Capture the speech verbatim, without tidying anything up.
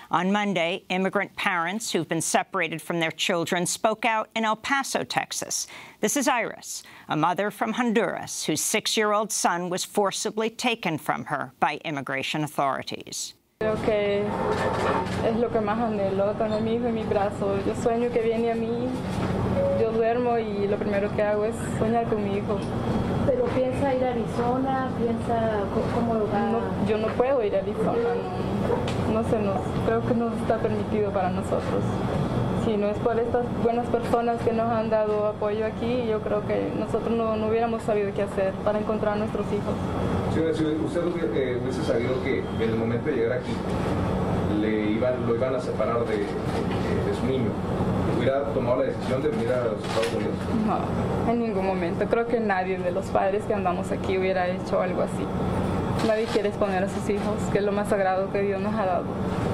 On Monday, immigrant parents who've been separated from their children spoke out in El Paso, Texas. This is Iris, a mother from Honduras whose six-year-old son was forcibly taken from her by immigration authorities. Creo que es lo que más anhelo, tener a mi hijo en mi brazo. Yo sueño que viene a mí, yo duermo y lo primero que hago es soñar con mi hijo. ¿Pero piensa ir a Arizona? ¿Piensa cómo lo va? No, yo no puedo ir a Arizona, no, no se nos, creo que no está permitido para nosotros. Si no es por estas buenas personas que nos han dado apoyo aquí, yo creo que nosotros no, no hubiéramos sabido qué hacer para encontrar a nuestros hijos. Señora, si usted eh, hubiese sabido que en el momento de llegar aquí le iban, lo iban a separar de, de, de su niño, ¿hubiera tomado la decisión de venir a los Estados Unidos? No, en ningún momento. Creo que nadie de los padres que andamos aquí hubiera hecho algo así. Nadie quiere exponer a sus hijos, que es lo más sagrado que Dios nos ha dado.